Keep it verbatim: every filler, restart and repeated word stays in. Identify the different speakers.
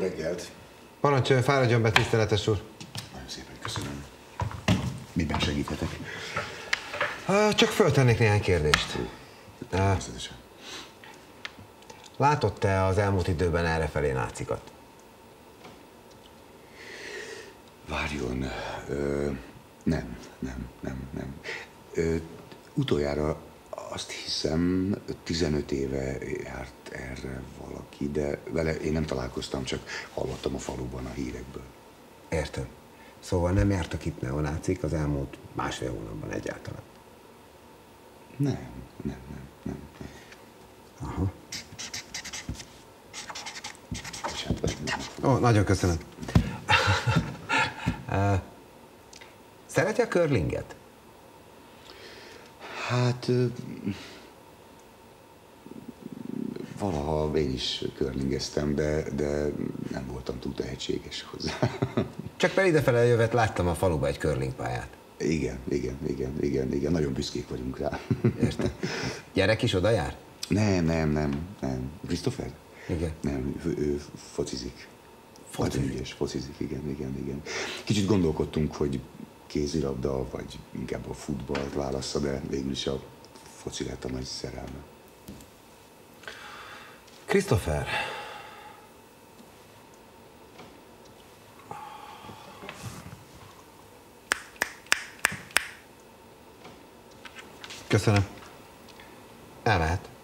Speaker 1: reggelt!
Speaker 2: Parancsoljon, fáradjon be, tiszteletes úr!
Speaker 1: Nagyon szépen köszönöm. Miben segíthetek?
Speaker 2: Csak föltennék néhány kérdést.
Speaker 1: Természetesen.
Speaker 2: Látott-e az elmúlt időben errefelé nácikat?
Speaker 1: Várjon. Ö, nem, nem, nem, nem. Ö, utoljára azt hiszem tizenöt éve járt erre valaki, de vele én nem találkoztam, csak hallottam a faluban a hírekből.
Speaker 2: Értem. Szóval nem jártak itt neonácik az elmúlt másfél hónapban egyáltalán?
Speaker 1: Nem, nem, nem, nem. nem.
Speaker 2: Aha.
Speaker 1: Ó,
Speaker 2: oh, nagyon köszönöm. Szereti a curlinget?
Speaker 1: Hát... Valaha én is curlingeztem, de, de nem voltam túl tehetséges hozzá.
Speaker 2: Csak mert idefele jövet, láttam a faluba egy curling pályát.
Speaker 1: Igen, igen, igen, igen, igen, nagyon büszkék vagyunk rá.
Speaker 2: Értem. Gyerek is oda jár?
Speaker 1: Nem, nem, nem, nem. Christopher?
Speaker 2: Igen.
Speaker 1: Nem, ő, ő focizik.
Speaker 2: Focizik?
Speaker 1: Nagyon ügyes, focizik, igen, igen, igen. Kicsit gondolkodtunk, hogy kézilabda, vagy inkább a futballt válassza, de végül is a foci lett a nagy szerelme.
Speaker 2: Christopher. Köszönöm. Elmehet.